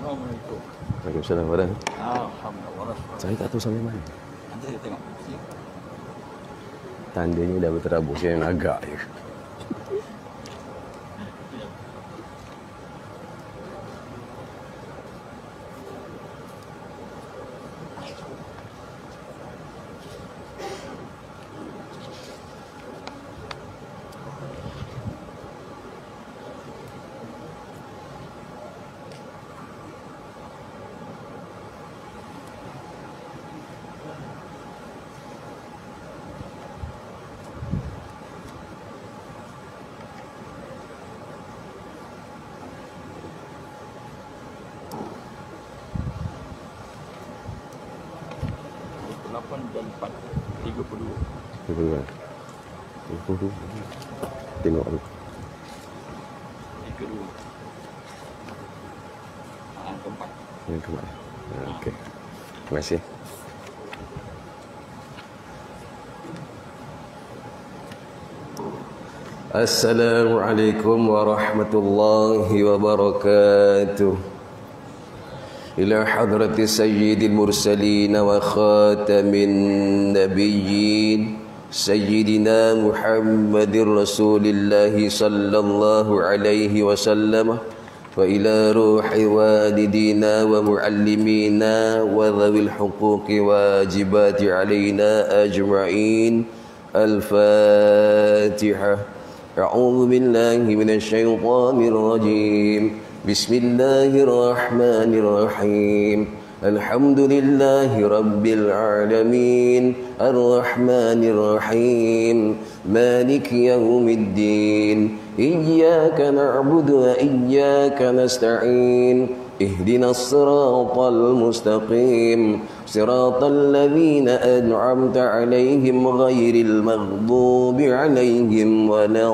Assalamualaikum. Waalaikumsalam warahmatullahi Alhamdulillah. wabarakatuh. Saya tak tahu sampai mana. Nanti saya tengok. Tandanya dah berterabur, saya yang agak je. Tengok tu. 32. Keempat. Yang keempat. Okey. Terima kasih. Assalamualaikum warahmatullahi wabarakatuh. Ila hadrati sayyidil mursalin wa khatamin nabiyyin Sayyidina Muhammadir Rasulillah sallallahu alaihi wasallam wa ila ruhi walidina wa muallimina wa dhawil huquqi wajibati alaina ajma'in. Al-Fatihah. A'udzu billahi minasy syaithanir rajim. Bismillahirrahmanirrahim. Alhamdulillahi Rabbil Alamin Ar-Rahmanir Rahim Maliki Yawmiddin Iyyaka na'budu wa iyyaka nasta'in Ihdinas siratal mustaqim Siratal ladzina an'amta 'alaihim ghairil maghdubi 'alaihim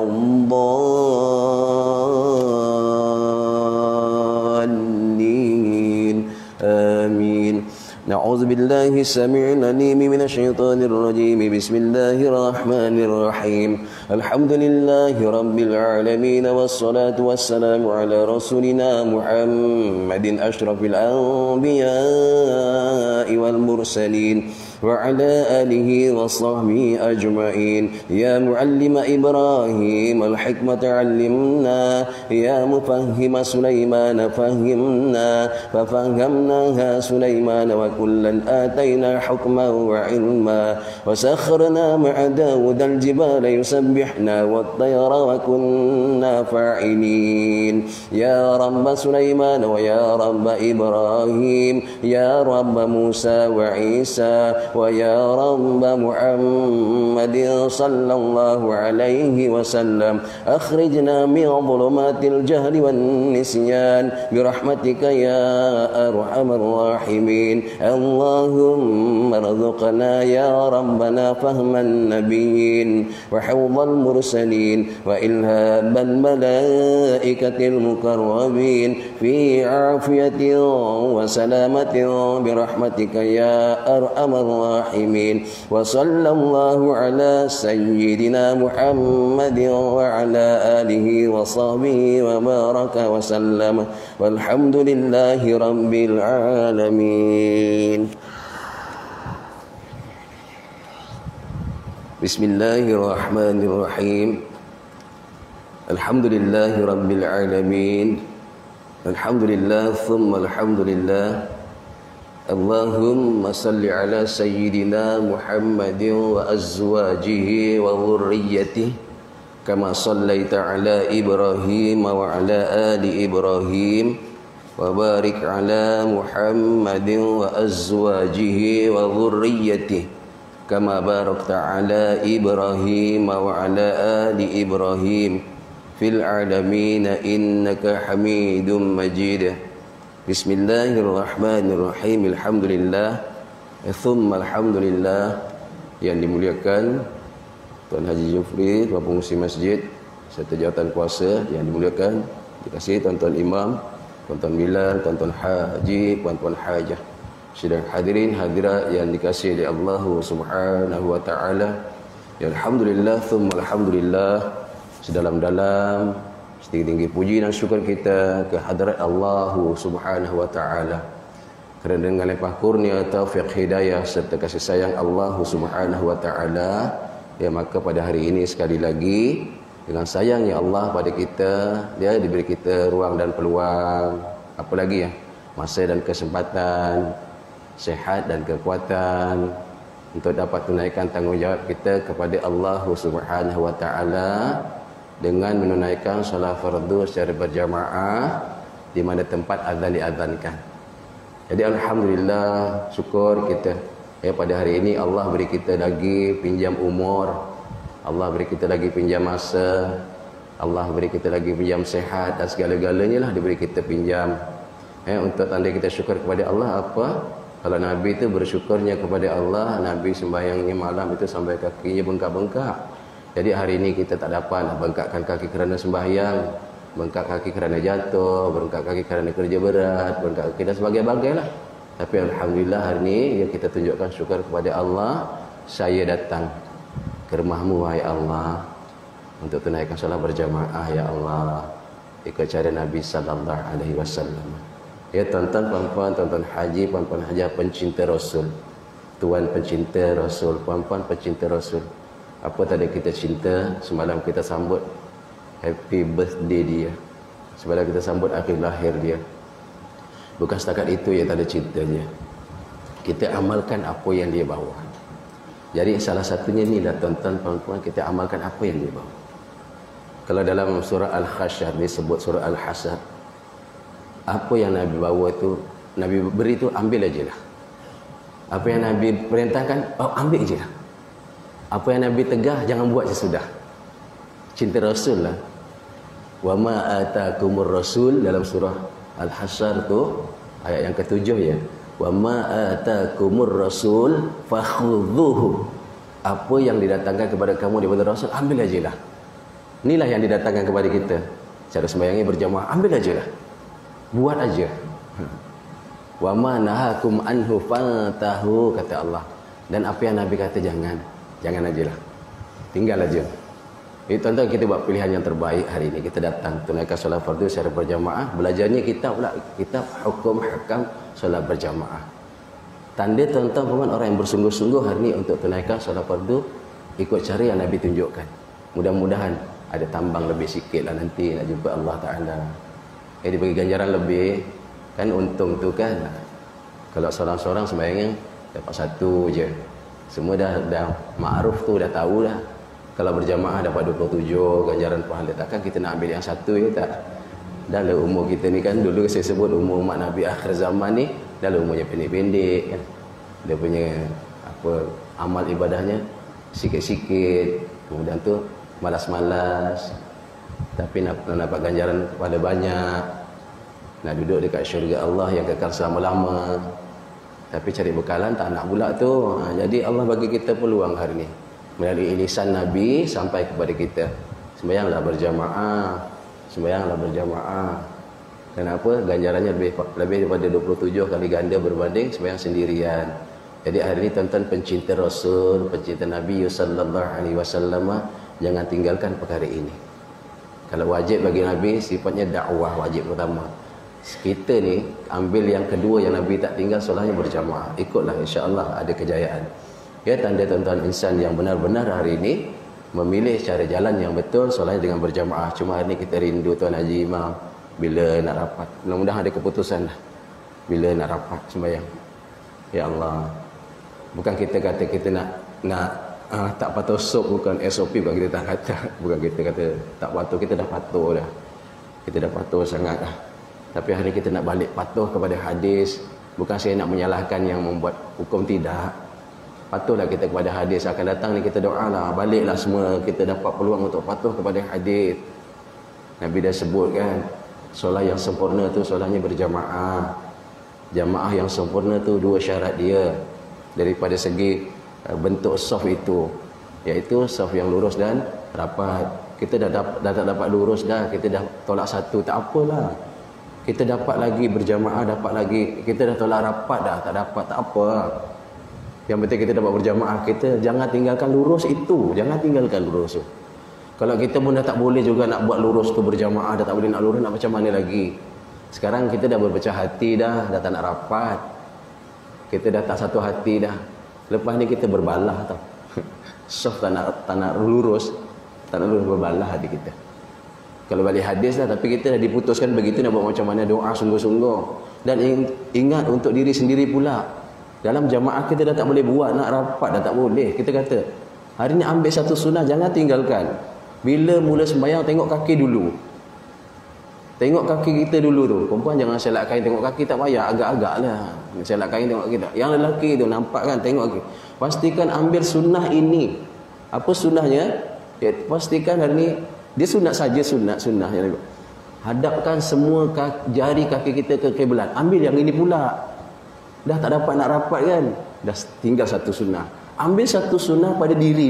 waladdallin. Amin. Na'udzu billahi samii'il 'aliim minasy syaithaanir rajiim. Bismillahir rahmanir rahiim. Alhamdulillahi rabbil 'alamin wassalatu wassalamu ala rasulina Muhammadin asyrafil anbiya'i wal mursalin wa ala alihi wa sahbihi ajma'in. Ya muallima Ibrahim al-hikmata 'allimna, ya mufahhima Sulaiman fahhimna, fafahhamnaha Sulaiman wa kullan atayna hukman wa ilma, wa sakharna ma'a Dawud al-jibala yusabbihna wat-tayra wa kunna fa'ilin. Ya Rabb Sulaiman wa ya Rabb Ibrahim, ya Rabb Musa wa Isa wa ya Rabb Muhammadin sallallahu alaihi wasallam, akhrijna min dhulumatil jahli wan nisyan birahmatika ya arhamar rahimin. Allahumma rzuqna ya rabbana fahman nabiyyin wa hawdhal mursalin wa ilhaban malaikatil mukarrabin fi afiyatin wa salamatin birahmatika ya arhamar rahimin. Wa sallallahu ala sayyidina Muhammadin wa ala alihi wa sahbihi wa baraka wa sallam. Walhamdulillahi rabbil alamin. Bismillahirrahmanirrahim. Alhamdulillahi rabbil alamin. Alhamdulillah thumma alhamdulillah. Allahumma salli ala sayyidina Muhammadin wa azwajihi wa dhurriyyatihi kama sallaita ala Ibrahim wa ala ali Ibrahim wa barik ala Muhammadin wa azwajihi wa dhurriyyatihi kama barakta ala Ibrahim wa ala ali Ibrahim fil alamin innaka Hamidum Majid. Bismillahirrahmanirrahim. Alhamdulillah thumma alhamdulillah. Yang dimuliakan Tuan Haji Jufri, Tuan Pengurusi Masjid serta jawatan kuasa yang dimuliakan, dikasihi tuan-tuan imam, tuan-tuan Bilal, tuan-tuan haji, puan-puan hajah, sidang hadirin hadirat yang dikasihi oleh Allah Subhanahu wa taala. Ya alhamdulillah thumma alhamdulillah. Sedalam-dalam setinggi-tinggi puji dan syukur kita ke hadrat Allah Subhanahu wa taala. Kerana dengan limpah kurnia, taufik, hidayah serta kasih sayang Allah Subhanahu wa taala, ya maka pada hari ini sekali lagi dengan sayangnya Allah pada kita, dia diberi kita ruang dan peluang, apa lagi ya, masa dan kesempatan, sihat dan kekuatan untuk dapat tunaikan tanggungjawab kita kepada Allah Subhanahu wa taala dengan menunaikan solat fardu secara berjamaah di mana tempat azan diazankan. Jadi alhamdulillah, syukur kita ya pada hari ini Allah beri kita lagi pinjam umur, Allah beri kita lagi pinjam masa, Allah beri kita lagi pinjam sehat dan segala-galanya lah diberi kita pinjam. Untuk tanda kita syukur kepada Allah apa? Kalau Nabi itu bersyukurnya kepada Allah, Nabi sembahyangnya malam itu sampai kakinya bengkak-bengkak. Jadi hari ini kita tak dapat bengkakkan kaki kerana sembahyang, bengkak kaki kerana jatuh, bengkak kaki kerana kerja berat, bengkak kaki dan sebagainya lah. Tapi alhamdulillah hari ini ya kita tunjukkan syukur kepada Allah. Saya datang ke rumahmu wahai Allah untuk tunaikan solat berjamaah ya Allah, ikut cara Nabi sallallahu alaihi wasallam. Ya tuan-tuan, puan-puan, tuan-tuan haji, puan-puan haji pencinta Rasul, tuan pencinta Rasul, puan-puan pencinta Rasul. Apa tadi kita cinta, semalam kita sambut happy birthday dia, semalam kita sambut akhir lahir dia. Bukan setakat itu ya, tak ada cintanya, kita amalkan apa yang dia bawa. Jadi salah satunya ni lah tuan-tuan, puan-puan, kita amalkan apa yang dia bawa. Kalau dalam surah Al-Hasyr disebut surah Al-Hasyr, apa yang Nabi bawa tu, Nabi beri tu ambil aja lah. Apa yang Nabi perintahkan, ambil aja lah. Apa yang Nabi tegah, jangan buat sesudah. Cinta Rasul lah. Wa ma atakumur rasul dalam surah Al-Hasyr tu ayat yang ke-7 ya. Wa ma atakumur rasul fakhudhuhu. Apa yang didatangkan kepada kamu daripada Rasul, ambil aja lah. Inilah yang didatangkan kepada kita. Cara sembahyangnya berjamaah, ambil aja lah. Buat aja. Wa ma nahakum anhu fantahu, kata Allah. Dan apa yang Nabi kata jangan aja lah. Tinggal aja. Jadi tuan-tuan, kita buat pilihan yang terbaik hari ini. Kita datang tunaikan solat fardu secara berjamaah. Belajarnya kitab hukum hakam solat berjamaah. Tanda tuan-tuan orang yang bersungguh-sungguh hari ini untuk tunaikan solat fardu ikut cara yang Nabi tunjukkan. Mudah-mudahan ada tambang lebih sikit lah nanti nak jumpa Allah Ta'ala. Dia bagi ganjaran lebih. Kan untung tu kan, kalau seorang-seorang sembahyang dapat satu je, semua dah ma'ruf tu, dah tahu dah. Kalau berjamaah dapat 27 ganjaran pahala. Takkan kita nak ambil yang satu ya, tak? Dah lah umur kita ni kan, dulu saya sebut umur umat Nabi akhir zaman ni, dah lah umurnya pendek-pendek kan. Dia punya amal ibadahnya sikit-sikit, kemudian tu malas-malas, tapi nak dapat ganjaran pada banyak, nak duduk dekat syurga Allah yang kekal selama-lama, tapi cari bekalan tak nak pula tu. Jadi Allah bagi kita peluang hari ni melalui lisan Nabi sampai kepada kita. Sembahyanglah berjamaah, sembahyanglah berjamaah. Kenapa? Ganjarannya lebih daripada 27 kali ganda berbanding sembahyang sendirian. Jadi hari ini tuan-tuan pencinta Rasul, pencinta Nabi sallallahu alaihi wasallam, jangan tinggalkan perkara ini. Kalau wajib bagi Nabi, sifatnya dakwah wajib pertama. Kita ni ambil yang kedua yang Nabi tak tinggal, solatnya berjamaah. Ikutlah, insya-Allah ada kejayaan. Ya, tanda tuan-tuan insan yang benar-benar hari ini memilih cara jalan yang betul, solatnya dengan berjamaah. Cuma hari ini kita rindu Tuan Haji Imam bila nak rapat. Mudah-mudahan ada keputusan lah bila nak rapat sembahyang. Ya Allah. Bukan kita kata kita nak tak patuh SOP, bukan SOP, bukan kita tak kata, bukan kita kata tak patuh, kita dah patuh dah. Kita dah patuh sangat dah. Tapi hari ini kita nak balik patuh kepada hadis. Bukan saya nak menyalahkan yang membuat hukum, tidak. Patuhlah kita kepada hadis. Akan datang ni kita doalah, baliklah semua kita dapat peluang untuk patuh kepada hadis. Nabi dah sebut kan, solat yang sempurna tu solatnya berjamaah. Jamaah yang sempurna tu dua syarat dia daripada segi bentuk saf itu, iaitu saf yang lurus dan rapat. Kita dah tak dapat lurus dah, kita dah tolak satu, tak apalah. Kita dapat lagi berjamaah, dapat lagi. Kita dah tolak rapat dah, tak dapat, tak apa. Yang penting kita dapat berjamaah. Kita jangan tinggalkan lurus itu, jangan tinggalkan lurus tu. Kalau kita pun dah tak boleh juga nak buat lurus tu berjamaah, dah tak boleh nak lurus, nak macam mana lagi? Sekarang kita dah berpecah hati dah tak nak rapat. Kita dah tak satu hati dah. Lepas ni kita berbalah tau. Soft tak nak lurus, berbalah hati kita. Kalau balik hadis dah, tapi kita dah diputuskan begitu, nak buat macam mana, doa sungguh-sungguh. Dan ingat untuk diri sendiri pula. Dalam jamaah kita dah tak boleh buat, nak rapat dah tak boleh. Kita kata, hari ni ambil satu sunnah, jangan tinggalkan. Bila mula sembahyang, tengok kaki dulu. Tengok kaki kita dulu tu. Perempuan jangan selak kain, tengok kaki tak payah, agak-agak lah. Selak kain tengok kaki tak. Yang lelaki tu nampak kan, tengok kaki. Pastikan ambil sunnah ini. Apa sunnahnya? Ya, pastikan hari ni, dia sunat saja, sunnah. Hadapkan semua jari kaki kita ke kiblat. Ambil yang ini pula. Dah tak dapat nak rapat kan? Dah tinggal satu sunnah. Ambil satu sunnah pada diri.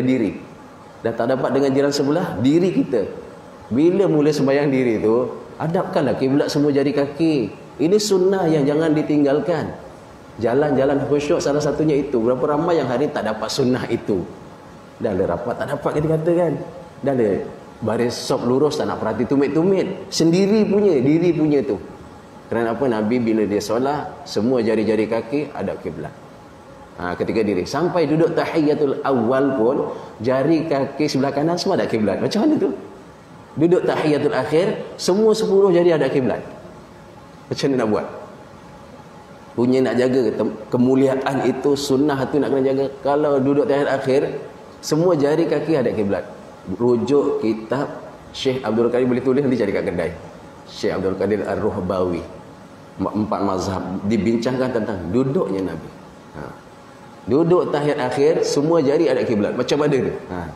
Dah tak dapat dengan jiran sebelah, diri kita. Bila mula sembahyang diri tu, hadapkanlah kiblat semua jari kaki. Ini sunnah yang jangan ditinggalkan. Jalan-jalan khusyuk salah satunya itu. Berapa ramai yang hari tak dapat sunnah itu. Dah le rapat tak dapat, kita kata kan. Dah le baris sop lurus, tak nak perhati tumit-tumit. Sendiri punya, diri punya tu. Kerana apa? Nabi bila dia solat, semua jari-jari kaki hadap kiblat. Ketika diri sampai duduk tahiyatul awal pun, jari kaki sebelah kanan semua ada kiblat. Macam mana tu? Duduk tahiyatul akhir, semua 10 jari ada kiblat. Macam mana nak buat? Punya nak jaga kemuliaan itu, sunnah tu nak kena jaga. Kalau duduk tahiyatul akhir, semua jari kaki ada kiblat. Rujuk kitab Syekh Abdul Qadir, boleh tulis nanti cari kat kedai. Syekh Abdul Qadir Ar-Ruhbawi. 4 mazhab dibincangkan tentang duduknya Nabi. Duduk tahiyat akhir, semua jari ada kiblat. Macam mana tu?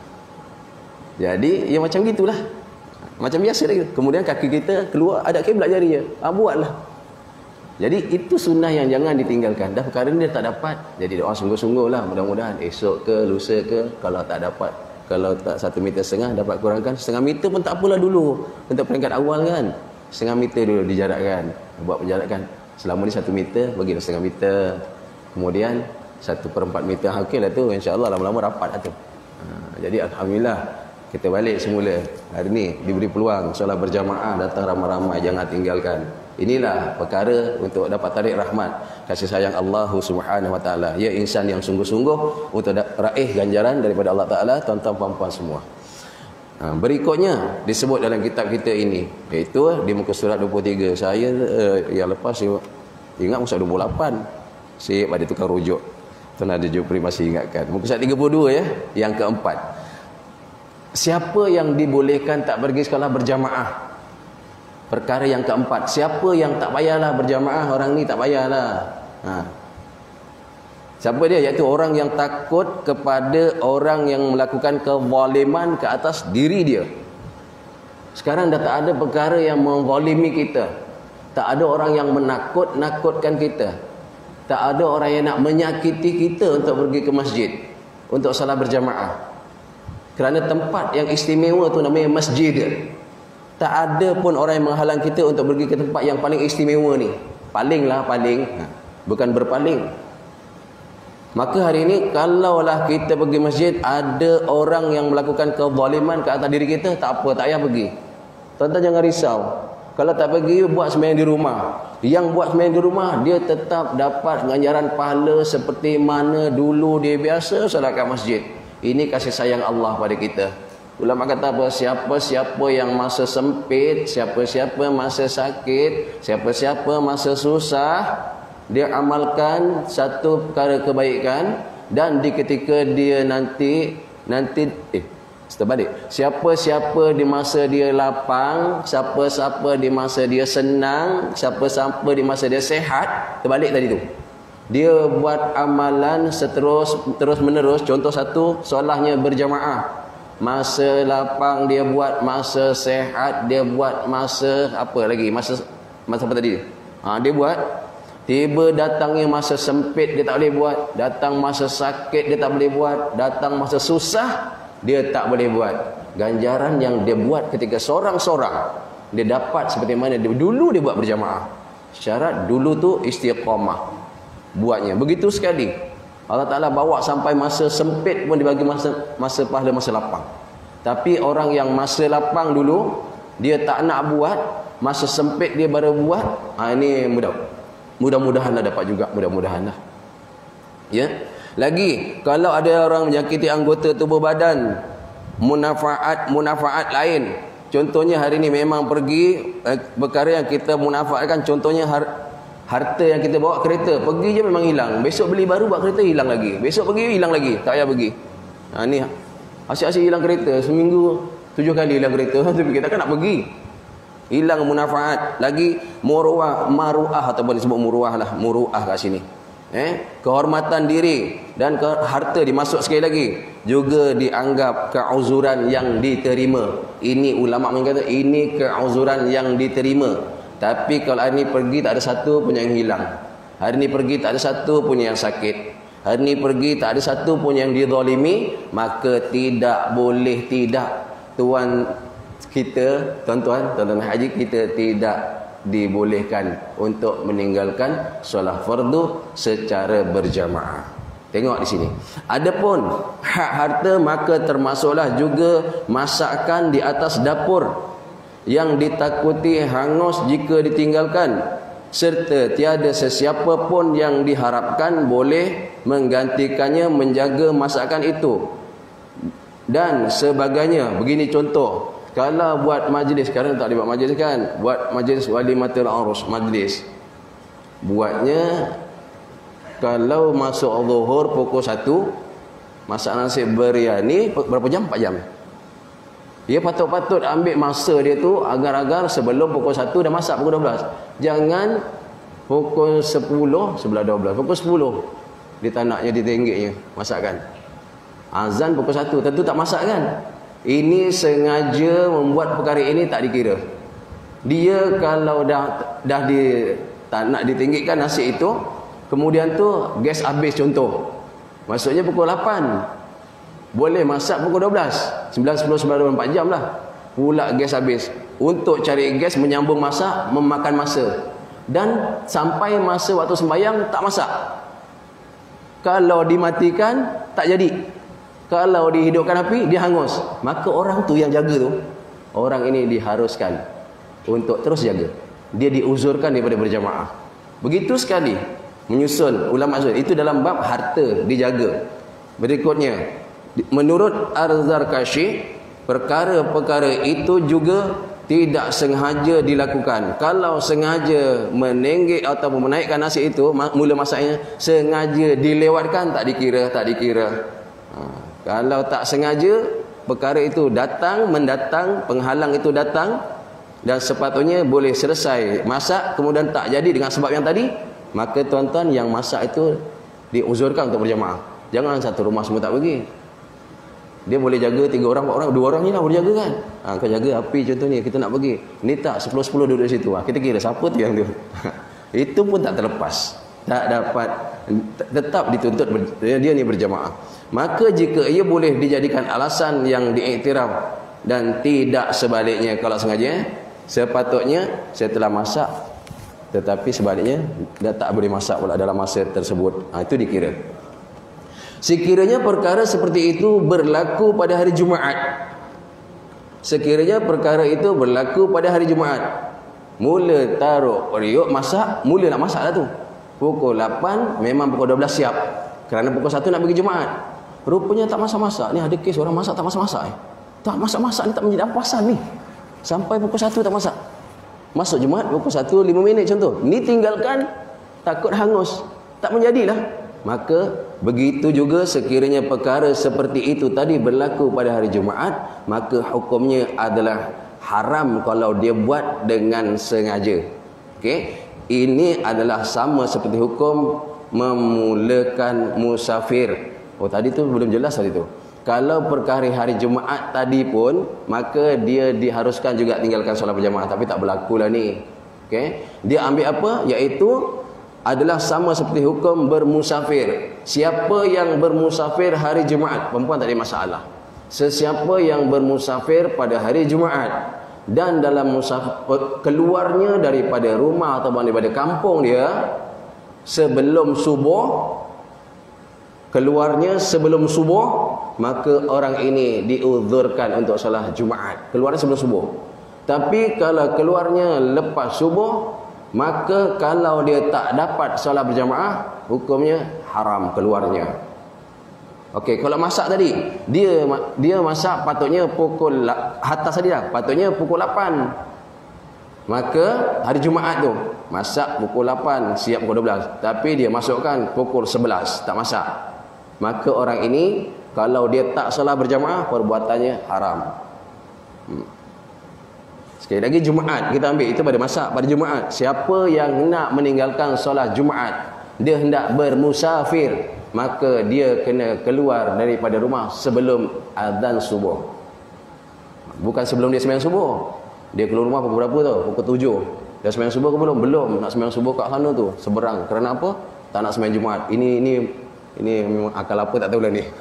Jadi, ya macam gitulah. Macam biasa lagi. Kemudian kaki kita keluar, ada kiblat jari je. Buatlah. Jadi, itu sunnah yang jangan ditinggalkan. Dah perkara ni dia tak dapat. Jadi, doa sungguh-sungguh lah. Mudah-mudahan esok ke, lusa ke, kalau tak dapat, kalau tak 1,5 meter, dapat kurangkan 1,5 meter pun tak apalah dulu. Untuk peringkat awal kan. 1,5 meter dulu dijarakkan. Buat penjarakan. Selama ni 1 meter, bagilah 1,5 meter. Kemudian 1/4 meter. Okey lah tu, insya-Allah lama-lama rapat lah tu. Jadi alhamdulillah kita balik semula. Hari ni diberi peluang solat berjamaah, datang ramai-ramai, jangan tinggalkan. Inilah perkara untuk dapat tarik rahmat kasih sayang Allah Subhanahu wa taala. Ya, insan yang sungguh-sungguh untuk raih ganjaran daripada Allah Taala, tuan-tuan puan-puan semua. Berikutnya disebut dalam kitab kita ini, iaitu di muka surat 23. Saya yang lepas saya ingat muka surat 28. Saya pada tukar rujuk. Tuan ada Jupri masih ingatkan. Muka surat 32 ya, yang keempat. Siapa yang dibolehkan tak pergi sekolah berjamaah? Perkara yang keempat. Siapa yang tak payahlah berjamaah? Orang ni tak payahlah. Siapa dia? Iaitu orang yang takut kepada orang yang melakukan kezaliman ke atas diri dia. Sekarang dah tak ada perkara yang menzalimi kita. Tak ada orang yang menakut-nakutkan kita. Tak ada orang yang nak menyakiti kita untuk pergi ke masjid untuk salat berjamaah. Kerana tempat yang istimewa tu namanya masjid. Tak ada pun orang yang menghalang kita untuk pergi ke tempat yang paling istimewa ni. Paling. Bukan berpaling. Maka hari ini kalaulah kita pergi masjid, ada orang yang melakukan kezaliman ke atas diri kita, tak apa, tak payah pergi. Tuan-tuan jangan risau. Kalau tak pergi, buat sembahyang di rumah. Yang buat sembahyang di rumah, dia tetap dapat ganjaran pahala seperti mana dulu dia biasa solat kat masjid. Ini kasih sayang Allah pada kita. Ulama kata apa? Siapa-siapa yang masa sempit, siapa-siapa masa sakit, siapa-siapa masa susah, dia amalkan satu perkara kebaikan, dan di ketika dia nanti terbalik. Siapa-siapa di masa dia lapang, siapa-siapa di masa dia senang, siapa-siapa di masa dia sehat, terbalik tadi tu. Dia buat amalan terus menerus. Contoh satu, solatnya berjamaah. Masa lapang dia buat, masa sehat dia buat, masa apa lagi? Masa apa tadi? Dia buat. Tiba datangnya masa sempit dia tak boleh buat, datang masa sakit dia tak boleh buat, datang masa susah dia tak boleh buat. Ganjaran yang dia buat ketika sorang-sorang, dia dapat seperti mana dia dulu dia buat berjamaah. Syarat dulu tu istiqamah buatnya. Begitu sekali Allah Ta'ala bawa sampai masa sempit pun dibagi masa pahala masa lapang. Tapi orang yang masa lapang dulu, dia tak nak buat, masa sempit dia baru buat, ini mudah-mudahanlah dapat juga, mudah-mudahanlah. Ya. Lagi, kalau ada orang menyakiti anggota tubuh badan, munafaat lain. Contohnya hari ni memang pergi perkara yang kita munafaatkan, contohnya harta yang kita bawa kereta, pergi je memang hilang. Besok beli baru buat kereta hilang lagi. Besok pergi hilang lagi, tak payah pergi. Ni asyik-asyik hilang kereta, seminggu 7 kali hilang kereta. Tapi kita kan nak pergi. Hilang munafaat. Lagi maruah ataupun disebut muruah lah, muruah kat sini. Kehormatan diri dan harta dimasuk sekali lagi, juga dianggap keuzuran yang diterima. Ini ulama mengatakan ini keuzuran yang diterima. Tapi kalau hari ni pergi tak ada satu pun yang hilang, hari ni pergi tak ada satu pun yang sakit, hari ni pergi tak ada satu pun yang dizalimi, maka tidak boleh tuan-tuan haji kita tidak dibolehkan untuk meninggalkan solat fardu secara berjamaah. Tengok di sini. Adapun hak harta, maka termasuklah juga masakan di atas dapur yang ditakuti hangus jika ditinggalkan, serta tiada sesiapa pun yang diharapkan boleh menggantikannya menjaga masakan itu dan sebagainya. Begini contoh, kalau buat majlis, sekarang tak dibuat majlis kan, buat majlis walimatul urus, majlis buatnya kalau masuk zuhur pukul 1, masak nasi biryani berapa jam? 4 jam. Dia patut-patut ambil masa dia tu agar-agar sebelum pukul 1 dah masak pukul 12. Jangan pukul 10, sebelah 12, pukul 10 ditanaknya, ditenggeknya masakan. Azan pukul 1, tentu tak masak kan? Ini sengaja membuat perkara ini tak dikira. Dia kalau dah tak nak ditinggikkan nasi itu, kemudian tu gas habis contoh, maksudnya pukul 8, boleh masak pukul 12, 9, 10, 11, 4 jam lah. Pula gas habis. Untuk cari gas menyambung masak memakan masa. Dan sampai masa waktu sembahyang tak masak. Kalau dimatikan tak jadi. Kalau dihidupkan api dia hangus. Maka orang tu yang jaga tu, orang ini diharuskan untuk terus jaga. Dia diuzurkan daripada berjamaah. Begitu sekali menyusun ulama itu dalam bab harta dijaga. Berikutnya, menurut Ar-Zarkashi, perkara-perkara itu juga tidak sengaja dilakukan. Kalau sengaja menenggek atau menaikkan nasi itu mula masaknya, sengaja dilewatkan, tak dikira. Kalau tak sengaja, perkara itu mendatang, penghalang itu datang dan sepatutnya boleh selesai masak, kemudian tak jadi dengan sebab yang tadi, maka tuan-tuan yang masak itu diuzurkan untuk berjamaah. Jangan satu rumah semua tak pergi. Dia boleh jaga 3 orang, 4 orang, 2 orang ni lah boleh jaga kan. Kau jaga api contoh ni, kita nak pergi. Ni tak, 10-10 duduk di situ. Kita kira siapa tu yang tu. Itu pun tak terlepas. Tak dapat, tetap dituntut dia ni berjamaah. Maka jika ia boleh dijadikan alasan yang diiktiraf dan tidak sebaliknya, kalau sengaja, sepatutnya setelah masak, tetapi sebaliknya dia tak boleh masak pula dalam masa tersebut. Itu dikira. Sekiranya perkara seperti itu berlaku pada hari Jumaat. Sekiranya perkara itu berlaku pada hari Jumaat. Mula taruh periuk masak, mula nak masak lah tu. Pukul 8 memang pukul 12 siap. Kerana pukul 1 nak pergi Jumaat. Rupanya tak masak-masak. Ni ada kes orang masak tak masak-masak. Tak masak-masak ni tak menjadi apa pasal ni. Sampai pukul 1 tak masak. Masuk Jumaat pukul 1 5 minit contoh. Ni tinggalkan, takut hangus. Tak menjadilah. Maka begitu juga sekiranya perkara seperti itu tadi berlaku pada hari Jumaat, maka hukumnya adalah haram kalau dia buat dengan sengaja. Okey. Ini adalah sama seperti hukum memulakan musafir. Oh tadi tu belum jelas tadi tu. Kalau perkara hari Jumaat tadi pun, maka dia diharuskan juga tinggalkan solat berjamaah, tapi tak berlakulah ni. Okey. Dia ambil apa? Iaitu adalah sama seperti hukum bermusafir. Siapa yang bermusafir hari Jumaat, perempuan tak ada masalah. Sesiapa yang bermusafir pada hari Jumaat dan dalam musafir, keluarnya daripada rumah atau daripada kampung dia sebelum subuh, keluarnya sebelum subuh, maka orang ini diuzurkan untuk solat Jumaat. Keluarnya sebelum subuh. Tapi kalau keluarnya lepas subuh, maka kalau dia tak dapat solat berjamaah, hukumnya haram keluarnya. Okey, kalau masak tadi, dia masak patutnya pukul atas tadi dah, patutnya pukul 8. Maka hari Jumaat tu masak pukul 8, siap pukul 12. Tapi dia masukkan pukul 11, tak masak. Maka orang ini kalau dia tak solat berjamaah, perbuatannya haram. Sekali lagi Jumaat kita ambil, itu pada masak pada Jumaat. Siapa yang nak meninggalkan solat Jumaat, dia hendak bermusafir, maka dia kena keluar daripada rumah sebelum azan subuh. Bukan sebelum dia sembahyang subuh. Dia keluar rumah pukul berapa tu? Pukul 7. Dah sembahyang subuh ke belum? Belum. Nak sembahyang subuh kat sana tu, seberang. Kerana apa? Tak nak sembahyang Jumaat. Ini memang akal apa tak tahu lah ni.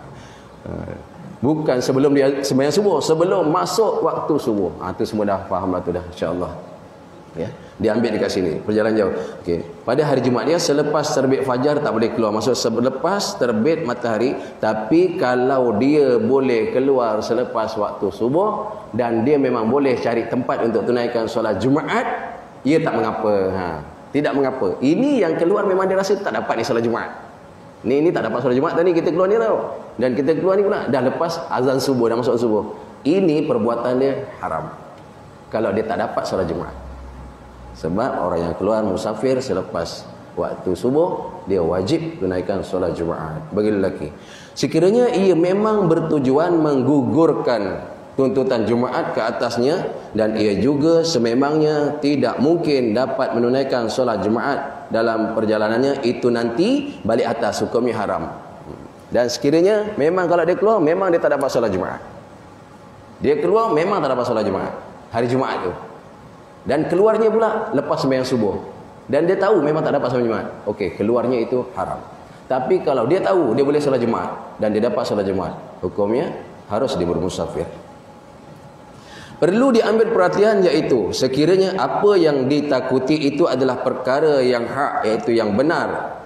Bukan sebelum dia sembahyang subuh, sebelum masuk waktu subuh. Itu semua dah faham lah tu dah, insya-Allah. Ya, diambil dekat sini, perjalanan jauh. Okey. Pada hari Jumaat dia selepas terbit fajar tak boleh keluar. Maksud selepas terbit matahari, tapi kalau dia boleh keluar selepas waktu subuh dan dia memang boleh cari tempat untuk tunaikan solat Jumaat, ia tak mengapa. Tidak mengapa. Ini yang keluar memang dia rasa tak dapat ni solat Jumaat. Ni tak dapat solat Jumaat tadi, kita keluar ni tau. Dan kita keluar ni pula dah lepas azan subuh, dah masuk subuh. Ini perbuatan dia haram kalau dia tak dapat solat Jumaat. Sebab orang yang keluar musafir selepas waktu subuh, dia wajib tunaikan solat Jumaat bagi lelaki. Sekiranya ia memang bertujuan menggugurkan tuntutan Jumaat ke atasnya, dan ia juga sememangnya tidak mungkin dapat menunaikan solat Jumaat dalam perjalanannya, itu nanti balik atas hukumnya haram. Dan sekiranya memang kalau dia keluar, memang dia tak dapat solat Jumaat. Dia keluar memang tak dapat solat Jumaat hari Jumaat tu. Dan keluarnya pula lepas sembahyang subuh. Dan dia tahu memang tak dapat solat Jumaat. Okey, keluarnya itu haram. Tapi kalau dia tahu dia boleh solat Jumaat dan dia dapat solat Jumaat, hukumnya harus dia bermusafir. Perlu diambil perhatian, iaitu sekiranya apa yang ditakuti itu adalah perkara yang hak, iaitu yang benar,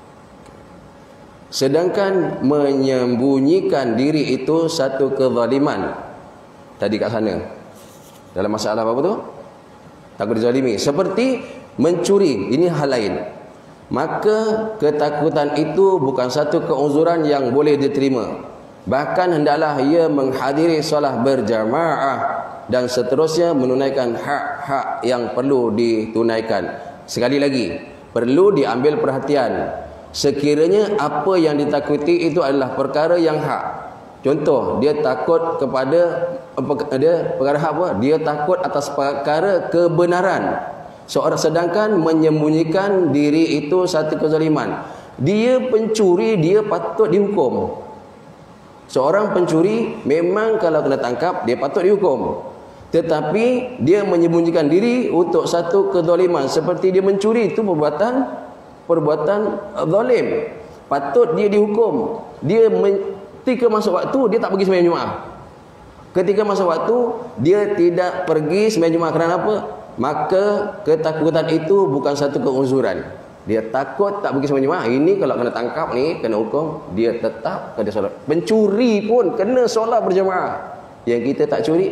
sedangkan menyembunyikan diri itu satu kezaliman. Tadi kat sana dalam masalah apa tu? Takut dizalimi, seperti mencuri, ini hal lain. Maka ketakutan itu bukan satu keuzuran yang boleh diterima. Bahkan hendaklah ia menghadiri solat berjamaah dan seterusnya menunaikan hak-hak yang perlu ditunaikan. Sekali lagi, perlu diambil perhatian. Sekiranya apa yang ditakuti itu adalah perkara yang hak. Contoh, dia takut kepada perkara apa? Dia takut atas perkara kebenaran. Sedangkan menyembunyikan diri itu satu kezaliman. Dia pencuri, dia patut dihukum. Seorang pencuri memang kalau kena tangkap dia patut dihukum. Tetapi dia menyembunyikan diri untuk satu kezaliman, seperti dia mencuri, itu perbuatan zalim. Patut dia dihukum. Ketika masuk waktu dia tak pergi sembahyang Jumaat. Ketika masuk waktu dia tidak pergi sembahyang Jumaat, kerana apa? Maka ketakutan itu bukan satu keuzuran. Dia takut tak pergi sembahyang Jumaat. Ini kalau kena tangkap ni, kena hukum, dia tetap kena solat. Pencuri pun kena solat berjamaah. Yang kita tak curi,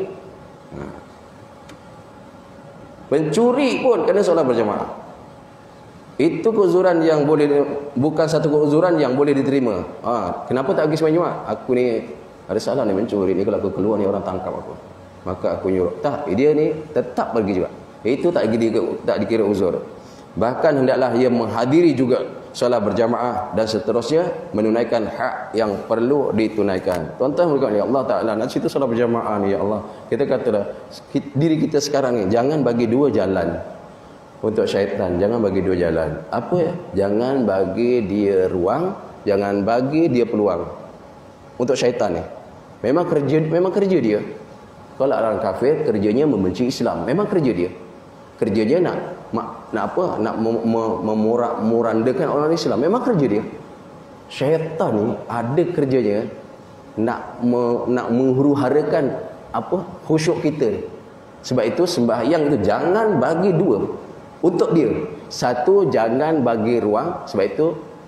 pencuri pun kena solat berjamaah. Itu keuzuran yang boleh, bukan satu keuzuran yang boleh diterima. Kenapa tak pergi sembahyang Jumaat? Aku ni ada salah ni, mencuri ni, kalau aku keluar ni orang tangkap aku, maka aku nyuruh. Tak, dia ni tetap pergi juga. Itu tak dikira uzur. Bahkan hendaklah ia menghadiri juga solat berjamaah dan seterusnya menunaikan hak yang perlu ditunaikan. Tuan-tuan berkata, ya Allah Ta'ala, nak cerita solat berjamaah ni, ya Allah, kita katalah diri kita sekarang ni, jangan bagi dua jalan untuk syaitan. Jangan bagi dua jalan. Apa ya? Jangan bagi dia ruang, jangan bagi dia peluang untuk syaitan ni. Memang kerja dia. Kalau orang kafir, kerjanya membenci Islam. Memang kerja dia. Kerjanya nak memorak-morandakan orang Islam. Memang kerja dia. Syaitan ni ada kerjanya nak menghuru-harakan khusyuk kita. Sebab itu sembahyang itu jangan bagi dua untuk dia. Satu, jangan bagi ruang. Sebab itu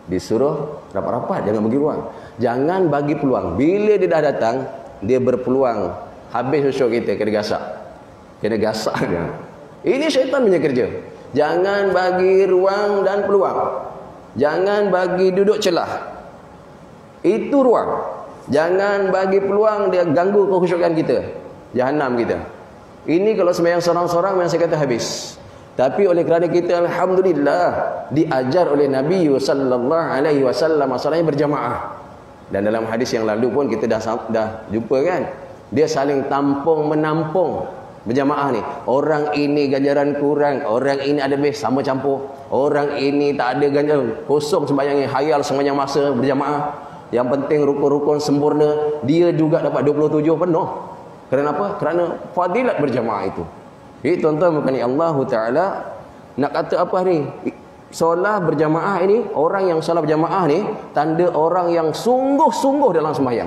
Disuruh rapat-rapat, jangan bagi ruang. Jangan bagi peluang. Bila dia dah datang, dia berpeluang. Habis khusyuk kita, kena gasak. Kena gasak dia. Ini syaitan punya kerja. Jangan bagi ruang dan peluang. Jangan bagi duduk celah. Itu ruang. Jangan bagi peluang, dia ganggu kekhusyukan kita. Jahanam kita. Ini kalau sembahyang seorang-seorang yang saya kata habis. Tapi oleh kerana kita alhamdulillah diajar oleh Nabi sallallahu alaihi wasallam masalahnya berjamaah. Dan dalam hadis yang lalu pun kita dah jumpa kan. Dia saling tampung menampung berjamaah ni. Orang ini ganjaran kurang, orang ini ada lebih, sama campur. Orang ini tak ada ganjaran, kosong sembahyangnya, hayal sembahyang masa berjamaah. Yang penting rukun-rukun sempurna, dia juga dapat 27 penuh. Kerana apa? Kerana fadilat berjamaah itu. Jadi tuan-tuan bukan Allah Ta'ala nak kata apa ni? Solat berjamaah ini, orang yang solat berjamaah ni tanda orang yang sungguh-sungguh dalam sembahyang.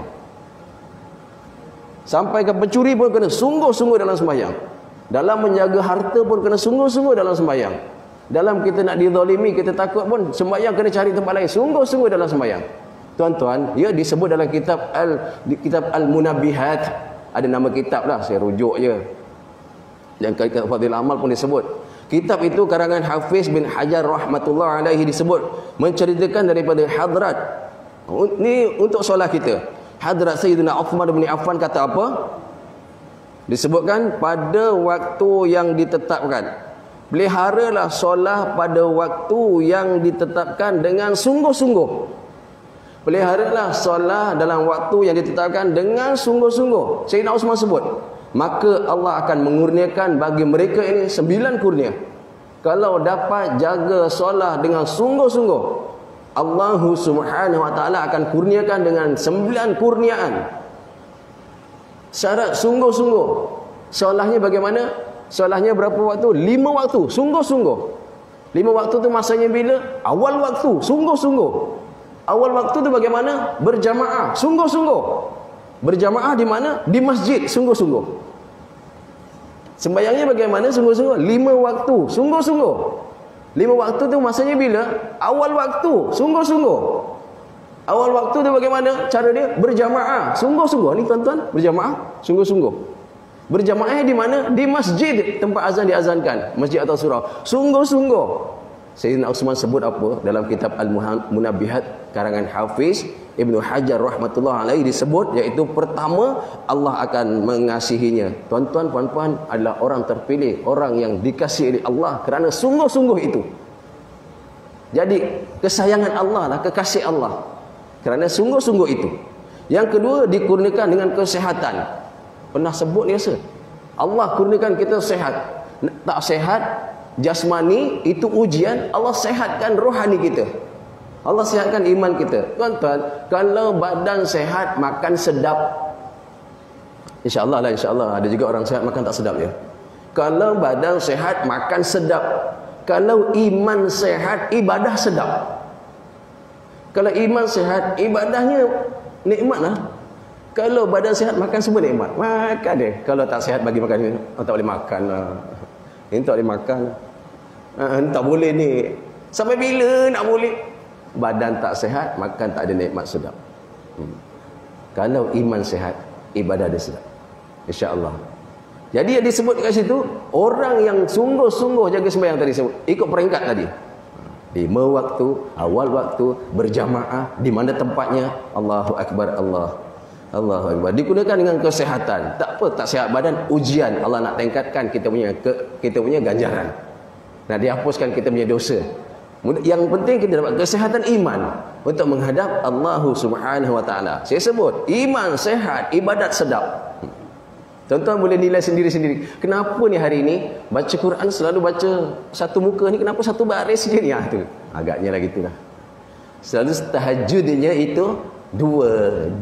Sampai ke pencuri pun kena sungguh-sungguh dalam sembahyang. Dalam menjaga harta pun kena sungguh-sungguh dalam sembahyang. Dalam kita nak dizalimi, kita takut pun sembahyang kena cari tempat lain, sungguh-sungguh dalam sembahyang. Tuan-tuan, ia disebut dalam kitab Al-Munabbihat. Ada nama kitab lah, saya rujuk je. Dan kitab Fadhil Amal pun disebut. Kitab itu karangan Hafiz bin Hajar rahmatullah alaihi disebut menceritakan daripada hadrat. Ini untuk solat kita. Hadrat Sayyidina Uthman bin Affan kata apa? Disebutkan pada waktu yang ditetapkan. Peliharalah solat pada waktu yang ditetapkan dengan sungguh-sungguh. Peliharalah solat dalam waktu yang ditetapkan dengan sungguh-sungguh. Sayyidina Uthman sebut, maka Allah akan mengurniakan bagi mereka ini 9 kurnia. Kalau dapat jaga solat dengan sungguh-sungguh, Allah Subhanahu wa taala akan kurniakan dengan 9 kurniaan. Syarat sungguh-sungguh. Solatnya bagaimana? Solatnya berapa waktu? 5 waktu, sungguh-sungguh. 5 waktu tu masanya bila? Awal waktu, sungguh-sungguh. Awal waktu tu bagaimana? Berjamaah, sungguh-sungguh. Berjamaah di mana? Di masjid, sungguh-sungguh. Sembayangnya bagaimana? Sungguh-sungguh. 5 waktu, sungguh-sungguh. 5 waktu tu masanya bila? Awal waktu, sungguh-sungguh. Awal waktu tu bagaimana cara dia? Berjamaah, sungguh-sungguh. Ni tuan-tuan, berjamaah, sungguh-sungguh. Berjamaah di mana? Di masjid, tempat azan diazankan, masjid atau surau. Sungguh-sungguh. Sayyidina Uthman sebut apa dalam kitab Al-Munabbihat karangan Hafiz Ibnu Hajar rahmatullah alaihi disebut, iaitu pertama Allah akan mengasihinya. Tuan-tuan puan-puan adalah orang terpilih, orang yang dikasihi oleh Allah kerana sungguh-sungguh itu. Jadi kesayangan Allah lah, kekasih Allah kerana sungguh-sungguh itu. Yang kedua, dikurniakan dengan kesehatan. Pernah sebut ni rasa Allah kurniakan kita sehat. Tak sehat jasmani itu ujian, Allah sehatkan rohani kita. Allah sihatkan iman kita. Tuan-tuan, kalau badan sehat, makan sedap. InsyaAllah lah, insyaAllah. Ada juga orang sehat makan tak sedap ya. Kalau badan sehat, makan sedap. Kalau iman sehat, ibadah sedap. Kalau iman sehat, ibadahnya nikmat lah. Kalau badan sehat, makan semua nikmat. Makan deh. Kalau tak sehat, bagi makan. Oh, tak boleh makan lah. Ini tak boleh makan. Tak boleh ni. Sampai bila nak boleh? Badan tak sehat, makan tak ada nikmat sedap. Kalau iman sehat, ibadah dia sedap, insya-Allah. Jadi yang disebut kat situ, orang yang sungguh-sungguh jaga sembahyang tadi sebut, ikut peringkat tadi. 5 waktu, awal waktu, berjamaah, di mana tempatnya, Allahu Akbar, Allahu Akbar. Digunakan dengan kesehatan. Tak apa, tak sihat badan, ujian. Allah nak tingkatkan kita punya ganjaran. Nak dihapuskan kita punya dosa. Yang penting kita dapat kesehatan iman untuk menghadap Allah Subhanahu wa taala. Saya sebut, iman sehat, ibadat sedap. Tuan-tuan boleh nilai sendiri-sendiri. Kenapa ni hari ni baca Quran selalu baca satu muka ni, kenapa satu baris je ni? Tu agaknya lah gitulah. Selalu tahajudnya itu 2,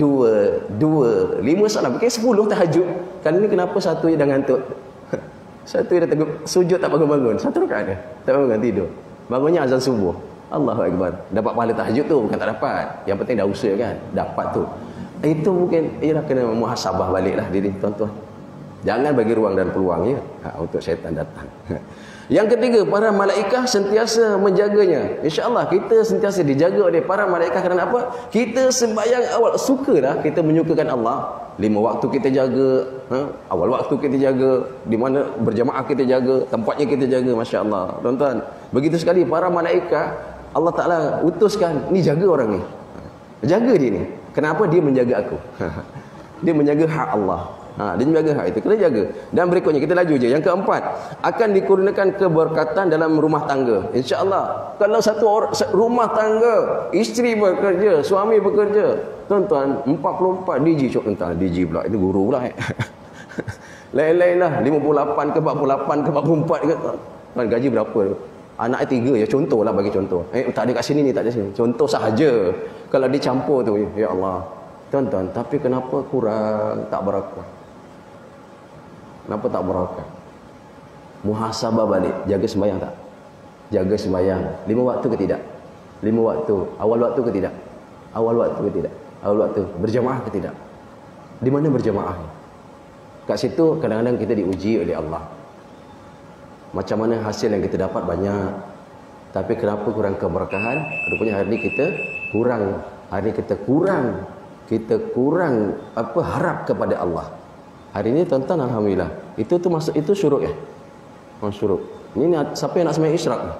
5 salam. Mungkin 10 tahajud. Kali ni kenapa satu je dah ngantuk? Satu dah sujud tak bangun-bangun. Satu rakaat dah tak bangun tidur. Bangunnya azan subuh. Allahu Akbar. Dapat pahala tahajud tu bukan tak dapat. Yang penting dah usaha kan. Dapat tu. Itu mungkin ialah kena muhasabah baliklah diri tuan-tuan. Jangan bagi ruang dan peluang ya untuk syaitan datang. Yang ketiga, para malaikat sentiasa menjaganya. InsyaAllah kita sentiasa dijaga oleh para malaikat. Kerana apa? Kita sembahyang awal, sukalah kita menyukakan Allah. 5 waktu kita jaga, awal waktu kita jaga, di mana berjamaah kita jaga, tempatnya kita jaga. Masya Allah, tuan-tuan. Begitu sekali para malaikat, Allah Ta'ala utuskan, ni jaga orang ni, jaga dia ni. Kenapa? Dia menjaga aku. Dia menjaga hak Allah. Dia menjaga hak itu, kena jaga. Dan berikutnya kita laju je. Yang keempat, akan dikurniakan keberkatan dalam rumah tangga. InsyaAllah. Kalau satu orang, rumah tangga, isteri bekerja, suami bekerja, tuan-tuan, 44 DJ cok tentang DJ pula, itu guru pula. Lain-lain lah, 58 ke 48 ke 44 ke. Tuan, gaji berapa? Anak 3 ya, contoh lah, bagi contoh. Tak ada kat sini ni, tak ada sini. Contoh sahaja. Kalau dicampur tu, ya Allah. Tuan-tuan, tapi kenapa kurang, tak berakal? Kenapa tak berakal? Muhasabah balik. Jaga sembahyang tak? Jaga sembahyang 5 waktu ke tidak? 5 waktu. Awal waktu ke tidak? Awal waktu ke tidak? Awal waktu. Berjamaah ke tidak? Di mana berjamaah? Kat situ kadang-kadang kita diuji oleh Allah. Macam mana hasil yang kita dapat banyak, tapi kenapa kurang keberkahan? Rupanya hari ini kita kurang. Hari ini kita kurang apa, harap kepada Allah. Hari ini tuan-tuan, alhamdulillah. Itu tu masuk, itu syuruk ya. Syuruk. Ini siapa yang nak sembahyang isyraq ni?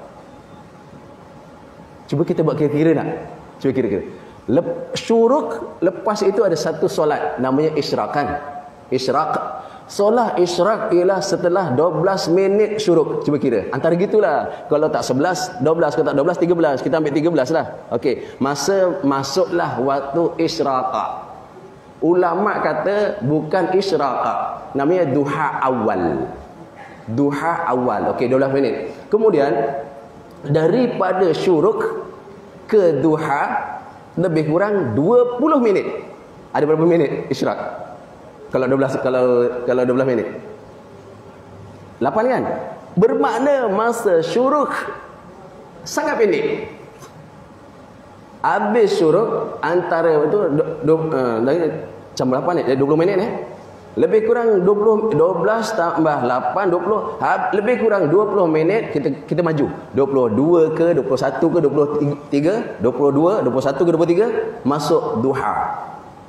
Cuba kita buat kira-kira tak? Cuba kira-kira. Syuruk lepas itu ada satu solat namanya isyraqan. Isyraq. Solat isyraq ialah setelah 12 minit syuruk. Cuba kira. Antara gitulah. Kalau tak 11, 12. Kalau tak 12, 13. Kita ambil 13 lah. Okey. Masa masuklah waktu isyraq. Ulama kata bukan isyraq, namanya duha awal. Duha awal. Okey, 12 minit. Kemudian daripada syuruk ke duha lebih kurang 20 minit. Ada berapa minit isyraq? Kalau 12 minit. 8 kan? Bermakna masa syuruk sangat pendek. Habis syuruk antara itu jam berapa ni? 20 minit ni. Lebih kurang 12 tambah 8 20, lebih kurang 20 minit kita maju. 22 ke 21 ke 23, 22, 21 ke 23 masuk duha.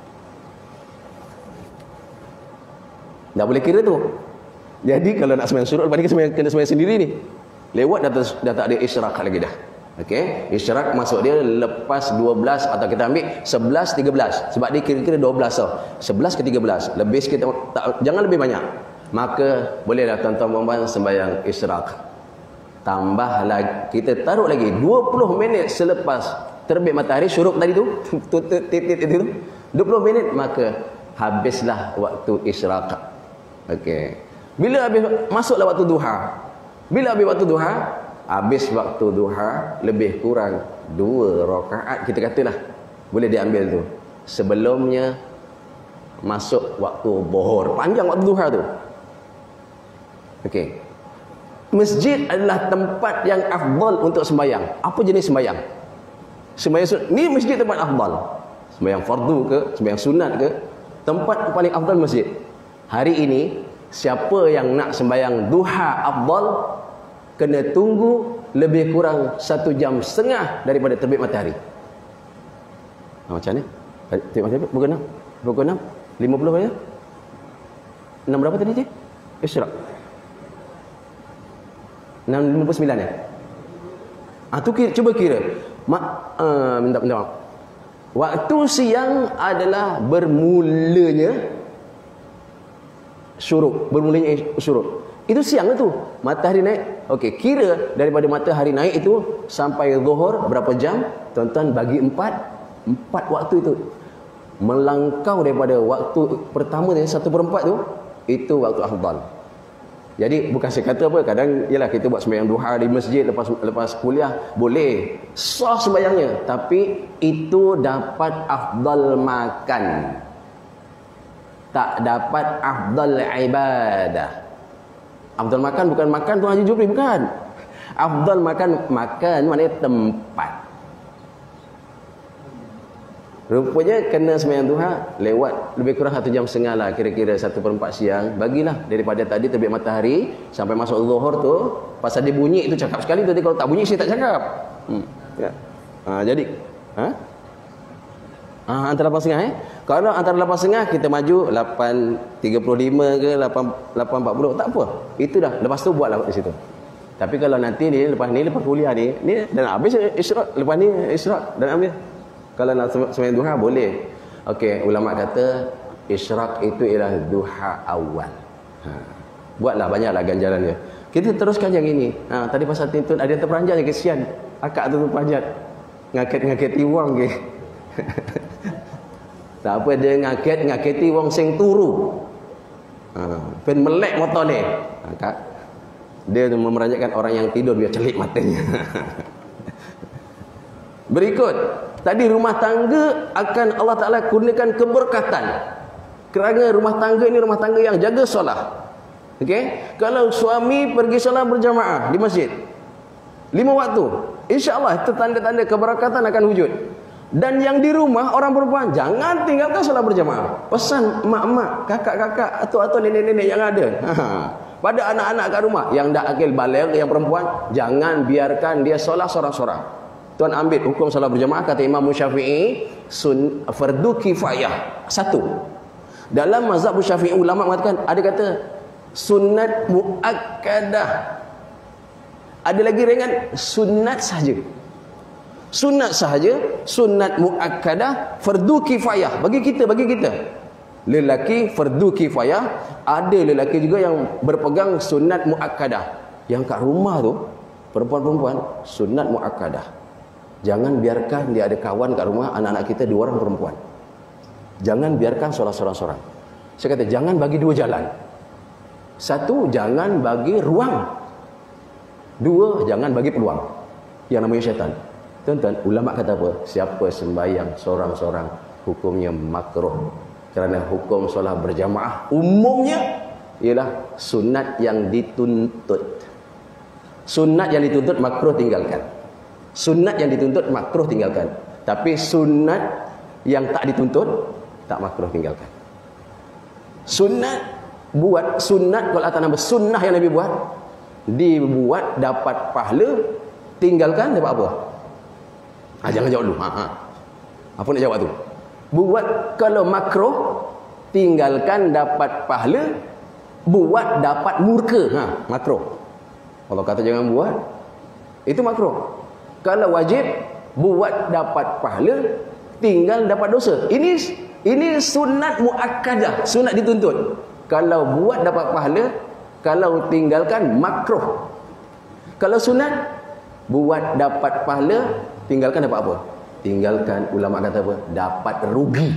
Tak boleh kira tu. Jadi kalau nak sembahyang syuruk, lepas ni kena sembahyang sendiri ni. Lewat dah tak ada isyraq lagi dah. Okey, isyraq masuk dia lepas 12 atau kita ambil 11 13. Sebab dia kira-kira 12 tau. 11 ke 13. Lebih sikit tak, jangan lebih banyak. Maka bolehlah tuan-tuan puan-puan sembahyang isyraq. Tambah lagi, kita taruh lagi 20 minit selepas terbit matahari syuruk tadi tu. 20 minit maka habislah waktu isyraq. Okey. Bila habis masuklah waktu duha. Bila habis waktu duha, habis waktu duha lebih kurang 2 rakaat kita katalah. Boleh diambil tu. Sebelumnya masuk waktu zuhur. Panjang waktu duha tu. Okey. Masjid adalah tempat yang afdal untuk sembahyang. Apa jenis sembahyang? Sembahyang ni masjid tempat afdal. Sembahyang fardu ke, sembahyang sunat ke, tempat paling afdal masjid. Hari ini siapa yang nak sembahyang duha afdal kena tunggu lebih kurang 1 jam setengah daripada terbit matahari. Macam ni? Terbit matahari pukul 6. Pukul 6 50 saja. 6 berapa tadi cik? Isyraq 6.59 ya? Tu cuba kira. Minta maaf. Waktu siang adalah bermulanya syuruk. Itu siang itu. Matahari naik. Okey, kira daripada matahari naik itu sampai zuhur berapa jam? Tuan-tuan bagi 4 waktu itu. Melangkau daripada waktu pertama dan 1/4 tu, itu waktu afdal. Jadi bukan saya kata apa, kadang yalah kita buat sembahyang duha di masjid lepas kuliah boleh sah sembahyangnya, tapi itu dapat afdal makan, tak dapat afdal ibadah. Afdal makan bukan makan Tuan Haji Jufri, bukan. Afdal makan maknanya tempat. Rupanya kena sembahyang duha lewat lebih kurang 1 jam setengah lah, kira-kira 1/4 siang. Bagilah daripada tadi terbit matahari sampai masuk zuhur tu, pasal dia bunyi tu cakap sekali tu, kalau tak bunyi saya tak cakap. Ya. Jadi antara 8.30 Kalau antara 8.30 kita maju 8.35 ke 8.40 tak apa. Itu dah. Lepas tu buatlah di situ. Tapi kalau nanti ni lepas kuliah ni dan habis isyraq, lepas ni isyraq dan habis. Kalau nak sembahyang duha boleh. Okey, ulama kata isyraq itu ialah duha awal. Buatlah banyaklah ganjaran dia. Kita teruskan yang ini. Tadi pasal tintun ada yang terperanjat je, kesian. Akak tu terperanjat. Ngakit wang ke. Tak apa, dia ngakiti wong sing turu. Pen melek motor ni. Kak. Dia memeranjatkan orang yang tidur biar celik matanya. Berikut, tadi rumah tangga akan Allah Ta'ala kurniakan keberkatan. Kerana rumah tangga ini rumah tangga yang jaga solat. Okey? Kalau suami pergi solat berjamaah di masjid 5 waktu, insya-Allah itu tanda-tanda keberkatan akan wujud. Dan yang di rumah orang perempuan jangan tinggalkan solat berjamaah. Pesan mak-mak, kakak-kakak, atuk-atuk, nenek-nenek yang ada. Pada anak-anak kat rumah yang dah akil baligh, yang perempuan, jangan biarkan dia solat sorang-sorang. Tuan ambil hukum solat berjamaah, kata Imam Syafi'i, fardu kifayah. 1. Dalam mazhab Syafi'i ulama mengatakan, ada kata sunat muakkadah. Ada lagi ringan sunat sahaja. Sunat sahaja, sunat muakkadah, fardu kifayah. Bagi kita lelaki fardu kifayah, ada lelaki juga yang berpegang sunat muakkadah. Yang kat rumah tu perempuan-perempuan sunat muakkadah. Jangan biarkan dia ada kawan kat rumah, anak-anak kita 2 orang perempuan. Jangan biarkan solat sorang-sorang. Saya kata jangan bagi 2 jalan. 1, jangan bagi ruang. 2, jangan bagi peluang. Yang namanya syaitan. Tuan-tuan, ulama kata apa? Siapa sembahyang sorang-sorang hukumnya makruh. Kerana hukum solat berjamaah umumnya ialah sunat yang dituntut. Sunat yang dituntut makruh tinggalkan. Sunat yang dituntut makruh tinggalkan. Tapi sunat yang tak dituntut tak makruh tinggalkan. Sunat kalau atas nama sunnah yang Nabi buat, dibuat dapat pahala, tinggalkan dapat apa? Jangan jawab dulu. Apa nak jawab tu? Buat kalau makruh, tinggalkan dapat pahala, buat dapat murka. Makruh. Allah kata jangan buat, itu makruh. Kalau wajib, buat dapat pahala, tinggal dapat dosa. Ini sunat muakkadah, sunat dituntut. Kalau buat dapat pahala, kalau tinggalkan makruh. Kalau sunat, buat dapat pahala, tinggalkan dapat apa? Tinggalkan, ulama kata apa? Dapat rugi.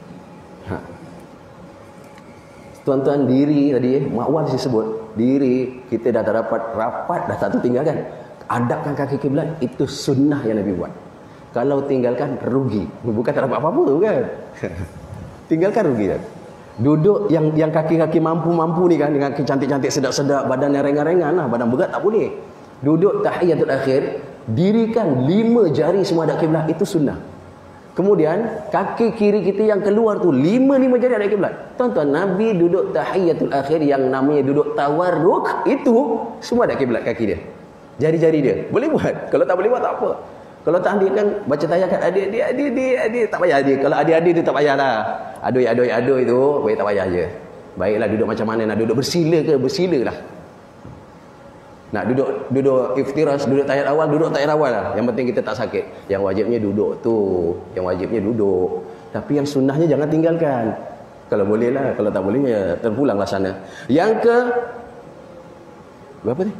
Tuan-tuan, diri tadi Mak Wan sebut, diri kita dah dapat rapat, dah tak tinggalkan. Adapkan kaki kiblat, itu sunnah yang Nabi buat. Kalau tinggalkan rugi, bukan tak dapat apa-apa kan. Tinggalkan rugi kan. Duduk yang kaki-kaki mampu-mampu ni kan, dengan cantik-cantik, sedap-sedap, badan yang ringan-ringan lah, badan berat tak boleh. Duduk tahiyatul akhir, dirikan 5 jari semua hadap kiblat, itu sunnah. Kemudian kaki kiri kita yang keluar tu 5 jari hadap kiblat. Tuan-tuan, Nabi duduk tahiyatul akhir yang namanya duduk tawarruk, itu semua hadap kiblat kaki dia. Jari-jari dia. Boleh buat. Kalau tak boleh buat tak apa. Kalau tak adik kan baca tayar kat adik tak payah adik. Kalau adik tu tak payahlah. Adoi tu baik tak payah je. Baiklah duduk macam mana, nak duduk bersila ke, bersilalah. Nak duduk iftirash, duduk tayar awal lah. Yang penting kita tak sakit. Yang wajibnya duduk tu. Yang wajibnya duduk. Tapi yang sunnahnya jangan tinggalkan. Kalau boleh lah, kalau tak boleh ya terpulanglah sana. Yang ke berapa ni?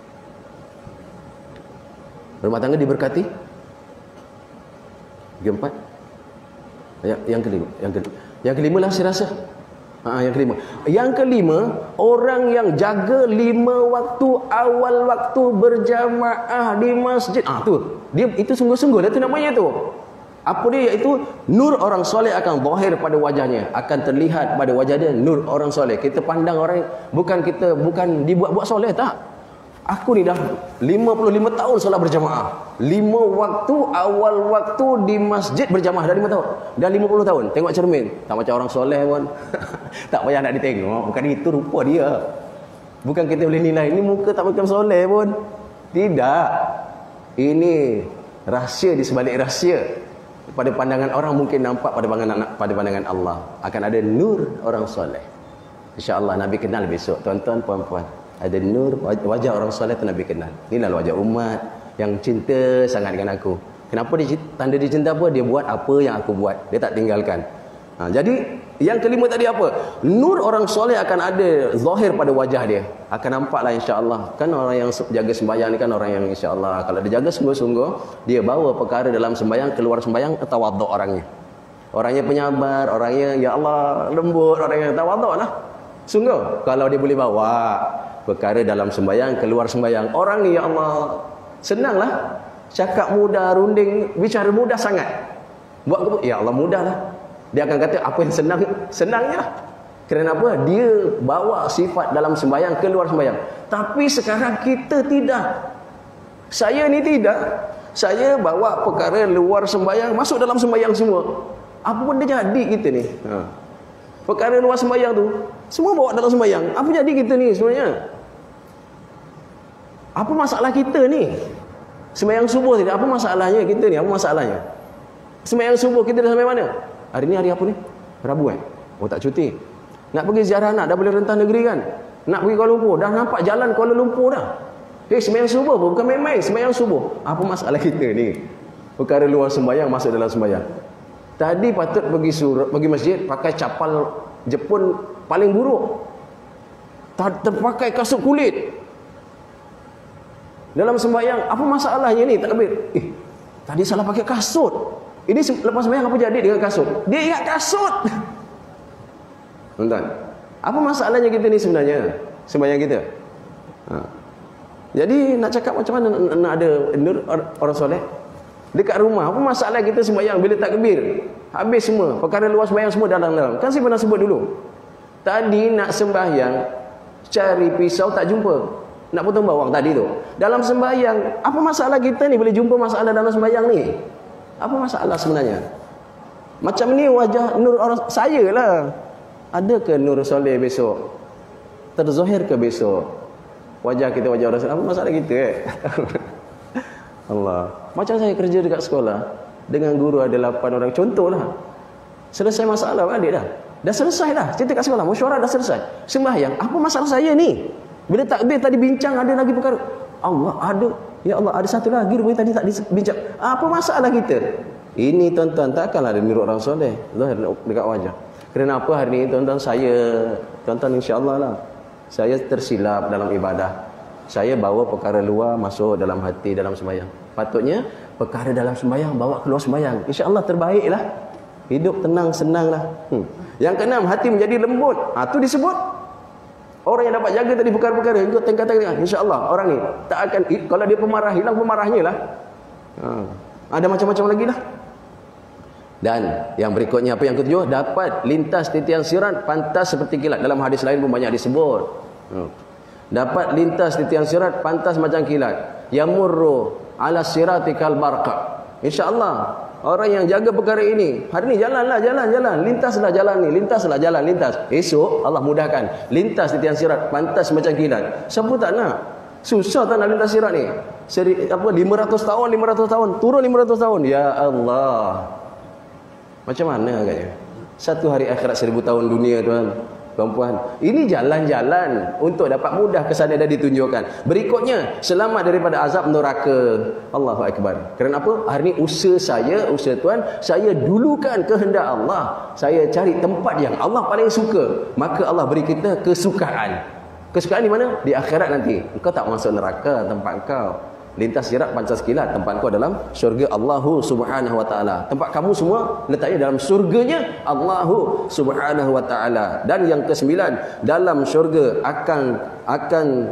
Rumah tangga diberkati. Keempat. Yang kelima lah saya rasa. Yang kelima, orang yang jaga 5 waktu awal waktu berjamaah di masjid. Itu sungguh-sungguh dah tu namanya tu. Apa dia? Iaitu nur orang soleh akan zahir pada wajahnya, akan terlihat pada wajah dia nur orang soleh. Kita pandang orang bukan dibuat-buat soleh tak. Aku ni dah 55 tahun solat berjamaah. 5 waktu, awal waktu di masjid berjamaah dah 5 tahun. Dah 50 tahun. Tengok cermin. Tak macam orang soleh pun. Tak payah nak ditengok. Bukan itu rupa dia. Bukan kita boleh nilai. Ini muka tak macam soleh pun. Tidak. Ini rahsia di sebalik rahsia. Pada pandangan orang mungkin nampak, pada pandangan Allah akan ada nur orang soleh. InsyaAllah Nabi kenal besok. Tuan-tuan, puan-puan. Ada nur wajah orang soleh tu Nabi kenal. Inilah wajah umat yang cinta sangat dengan aku. Kenapa dia tanda dia cinta apa? Dia buat apa yang aku buat. Dia tak tinggalkan. Jadi yang kelima tadi apa? Nur orang soleh akan ada zahir pada wajah dia. Akan nampaklah insya-Allah. Kan orang yang jaga sembahyang ni kan orang yang insya-Allah kalau dia jaga sungguh-sungguh, dia bawa perkara dalam sembahyang, keluar sembahyang tawaduk orangnya. Orangnya penyabar, orangnya ya Allah lembut, orangnya tawaduk lah. Sungguh kalau dia boleh bawa perkara dalam sembahyang, keluar sembahyang, orang ni ya Allah senanglah, cakap mudah, runding, bicara mudah sangat. Buat apa? Ya Allah mudahlah. Dia akan kata apa yang senang, senangnya lah. Kerana apa? Dia bawa sifat dalam sembahyang, keluar sembahyang. Tapi sekarang kita tidak. Saya ni tidak. Saya bawa perkara luar sembahyang, masuk dalam sembahyang semua. Apa benda jadi kita ni? Perkara luar sembahyang tu semua bawa dalam sembahyang. Apa jadi kita ni sebenarnya? Apa masalah kita ni? Sembahyang subuh tidak? Apa masalahnya kita ni? Apa masalahnya? Sembahyang subuh kita dah sampai mana? Hari ni hari apa ni? Rabu kan? Oh tak cuti. Nak pergi ziarah anak, dah boleh rentah negeri kan? Nak pergi Kuala Lumpur, dah nampak jalan Kuala Lumpur dah. Sembahyang subuh pun bukan main-main, sembahyang subuh. Apa masalah kita ni? Perkara luar sembahyang masuk dalam sembahyang. Tadi patut pergi masjid pakai capal Jepun paling buruk. Terpakai kasut kulit. Dalam sembahyang, apa masalahnya ni takbir? Tadi salah pakai kasut. Ini lepas sembahyang apa jadi dengan kasut? Dia ingat kasut. Tuan-tuan, apa masalahnya kita ni sebenarnya? Sembahyang kita. Jadi nak cakap macam mana nak ada nur orang soleh? Dekat rumah, apa masalah kita sembahyang bila takbir? Habis semua, perkara luar sembahyang semua dalam-dalam. Kan saya pernah sebut dulu. Tadi nak sembahyang, cari pisau tak jumpa. Nak potong bawang tadi tu. Dalam sembahyang, apa masalah kita ni boleh jumpa masalah dalam sembahyang ni? Apa masalah sebenarnya? Macam ni wajah nur orang saya lah. Ada ke nur soleh besok? Terzahir ke besok? Wajah kita wajah orang soleh. Apa masalah kita Allah. Macam saya kerja dekat sekolah dengan guru ada 8 orang. Contohlah. Selesai masalah adik dah. Dah selesai dah. Cerita kat sekolah, mesyuarat dah selesai. Sembahyang, apa masalah saya ni? Bila takbir tadi bincang ada lagi perkara. Allah ada. Ya Allah ada satu lagi rupanya tadi tak dibincang. Apa masalah kita? Ini tuan-tuan takkanlah ada mirip orang soleh. Zahir dekat wajah. Kerana apa hari ini tuan-tuan tuan-tuan insya-Allah lah. Saya tersilap dalam ibadah. Saya bawa perkara luar masuk dalam hati dalam sembahyang. Patutnya perkara dalam sembahyang bawa keluar sembahyang. Insya-Allah terbaiklah. Hidup tenang senanglah. Yang keenam, hati menjadi lembut. Tu disebut orang yang dapat jaga tadi perkara-perkara, ikut tingkatan insya-Allah orang ni tak akan, kalau dia pemarah, hilang pemarahnya lah. Ada macam-macam lagi lah. Dan yang berikutnya apa yang ketujuh, dapat lintas titian sirat pantas seperti kilat. Dalam hadis lain pun banyak disebut. Dapat lintas titian sirat pantas macam kilat. Yamurru ala sirati kal barqa. Insya-Allah orang yang jaga perkara ini, hari ni jalan, lintaslah jalan ni, lintas. Esok Allah mudahkan, lintas di tiang sirat, pantas macam kilat. Siapa tak nak? Susah tak nak lintas sirat ni? 500 tahun, turun 500 tahun. Ya Allah. Macam mana agaknya? Satu hari akhirat 1000 tahun dunia tuan. Tuan-puan, ini jalan-jalan untuk dapat mudah kesan dah ditunjukkan. Berikutnya, selamat daripada azab neraka. Allahu Akbar. Kerana apa? Hari ini usaha tuan, saya dulukan kehendak Allah. Saya cari tempat yang Allah paling suka. Maka Allah beri kita kesukaan. Kesukaan di mana? Di akhirat nanti. Engkau tak masuk neraka tempat engkau. Lintas sirat pantas kilat, tempat kau dalam syurga Allahu Subhanahu wa taala. Tempat kamu semua letaknya dalam syurganya Allahu Subhanahu wa taala. Dan yang kesembilan, dalam syurga akan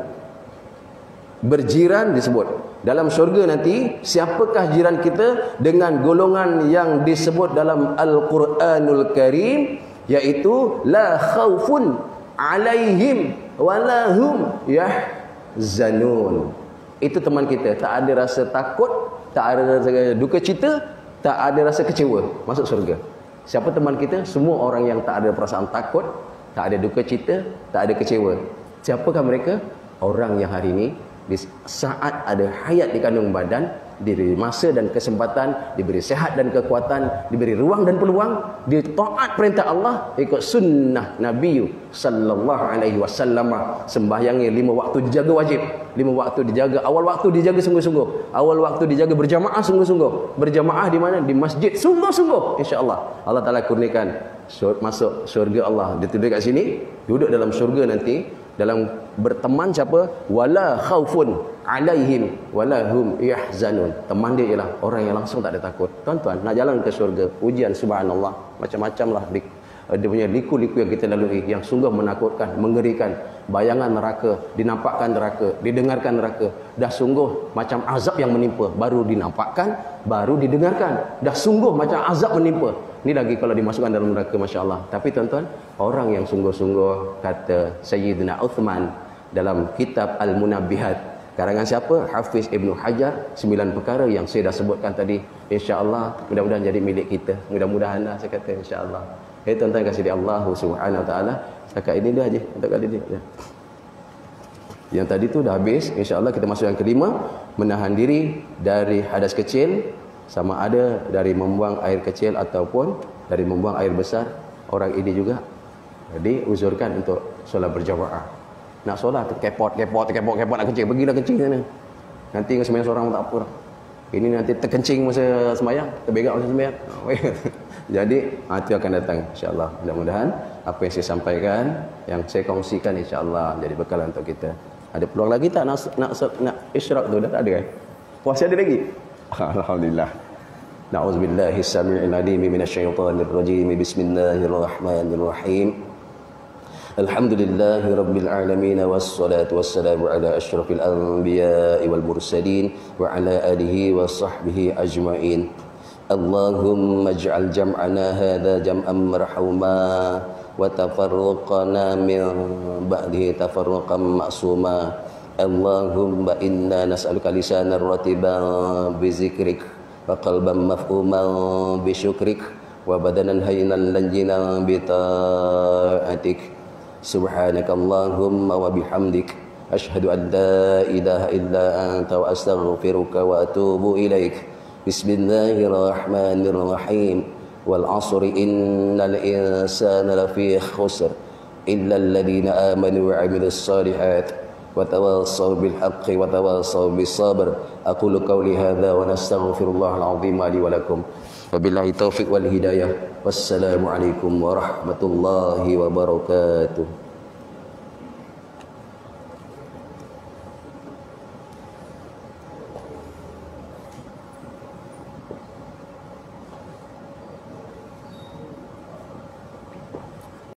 berjiran disebut. Dalam syurga nanti siapakah jiran kita dengan golongan yang disebut dalam Al-Quranul Karim, iaitu la khaufun alaihim walahum yahzanun. Itu teman kita, tak ada rasa takut, tak ada rasa duka cita, tak ada rasa kecewa, masuk surga. Siapa teman kita? Semua orang yang tak ada perasaan takut, tak ada duka cita, tak ada kecewa. Siapakah mereka? Orang yang hari ini di saat ada hayat di kandung badan, diberi masa dan kesempatan, diberi sehat dan kekuatan, diberi ruang dan peluang, dia taat perintah Allah, ikut sunnah Nabi sallallahu alaihi wasallam. Sembahyangnya 5 waktu dijaga wajib, 5 waktu dijaga, awal waktu dijaga sungguh-sungguh, awal waktu dijaga berjamaah sungguh-sungguh. Berjamaah di mana? Di masjid sungguh-sungguh. Insya-Allah Allah Taala kurniakan masuk syurga Allah. Dia duduk kat sini, duduk dalam syurga nanti, dalam berteman siapa? Wala khaufun alaihim wala hum yahzanun. Teman dia ialah orang yang langsung tak ada takut. Tuan-tuan, nak jalan ke syurga, ujian subhanallah, macam-macam lah dia punya liku-liku yang kita lalui, yang sungguh menakutkan, mengerikan. Bayangan neraka, dinampakkan neraka, didengarkan neraka. Dah sungguh macam azab yang menimpa, baru dinampakkan, baru didengarkan. Dah sungguh macam azab menimpa. Ni lagi kalau dimasukkan dalam neraka, masya-Allah. Tapi tuan-tuan, orang yang sungguh-sungguh, kata Sayyidina Uthman dalam kitab Al-Munabbihat, karangan siapa? Hafiz Ibnu Hajar, 9 perkara yang saya dah sebutkan tadi. Insya-Allah mudah-mudahan jadi milik kita. Mudah-mudahan lah, saya kata insya-Allah. Tuan-tuan kasih di Allah Subhanahu wa taala. Setakat ini dah aje untuk kali ni. Yang tadi tu dah habis. Insya-Allah kita masuk yang kelima, menahan diri dari hadas kecil, sama ada dari membuang air kecil ataupun dari membuang air besar. Orang ini juga diuzurkan untuk solat berjamaah. Nak solat kepot nak kencing, pergilah kencing sana. Nanti sembahyang seorang tak apa dah. Ini nanti terkencing masa sembahyang, terberak masa sembahyang. Jadi itu akan datang insya-Allah. Mudah-mudahan apa yang saya sampaikan, yang saya kongsikan insya-Allah jadi bekal untuk kita. Ada peluang lagi tak nak isyrak tu? Dah tak ada kan? Puasa ada lagi? Alhamdulillah. Na'udzubillahi as-sami'il 'alim minasyaitonir rajim. Bismillahirrahmanirrahim. Alhamdulillahi rabbil alamin, wassalatu wassalamu ala asyrafil anbiya'i wal mursalin wa ala alihi wa sahbihi ajma'in. Allahumma ij'al jam'ana hadha jam'an marhuma wa tafarruqana min ba'dihi tafarruqan ma'suma. Allahumma inna nas'aluka lisanan ratiban bi zikrik wa qalban mafhuman bi syukrik wa badanan hayyinan lanjinan bi ta'atik. Subhanakallahumma wa bihamdik asyhadu an la ilaha illa anta wa astaghfiruka wa atubu ilaik. Bismillahirrahmanirrahim. Wal 'asri innal insana lafi khusr illa alladhina amanu wa 'amilus shalihat wa tawassaw bil haqqi wa tawassaw bis sabr. Aqulu qawli hadza wa nastaghfirullahal 'azim li wa lakum. Wabillahi taufiq wal hidayah. Wassalamualaikum warahmatullahi wabarakatuh.